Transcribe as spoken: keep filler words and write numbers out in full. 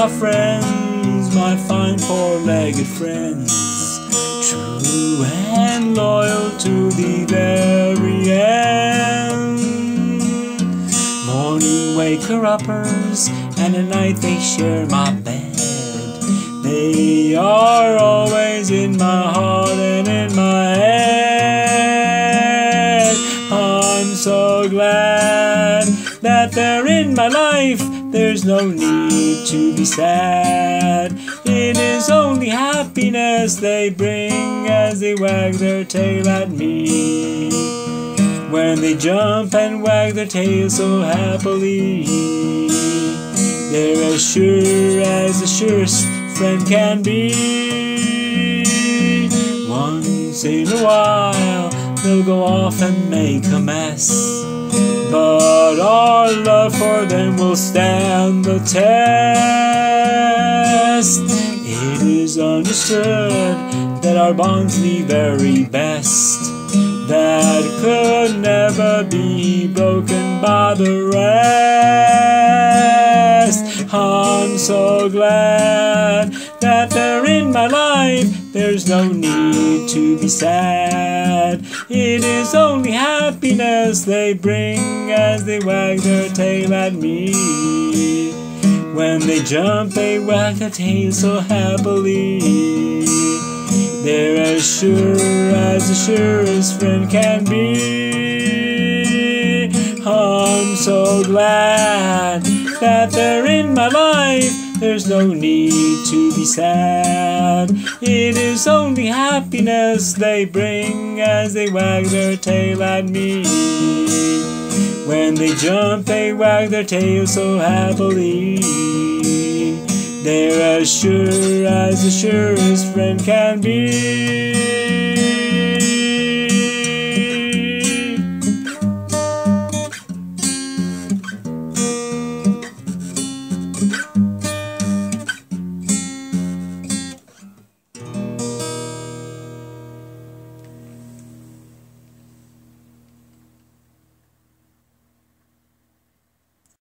my friends, my fine four-legged friends, true and loyal to the very end. Morning waker-uppers, and at night they share my bed. They are always in my heart and in my head. I'm so glad that they're in my life. There's no need to be sad. It is only happiness they bring as they wag their tail at me. When they jump and wag their tail so happily, they're as sure as the surest friend can be. Once in a while they'll go off and make a mess, but our love for them will stand the test. It is understood that our bond's the very best, that could never be broken by the rest. I'm so glad that they're in my life. There's no need to be sad. It is only happiness they bring as they wag their tail at me. When they jump, they wag their tail so happily. They're as sure as the surest friend can be. I'm so glad that they're in my life. There's no need to be sad. It is only happiness they bring as they wag their tail at me. When they jump, they wag their tail so happily. They're as sure as the surest friend can be.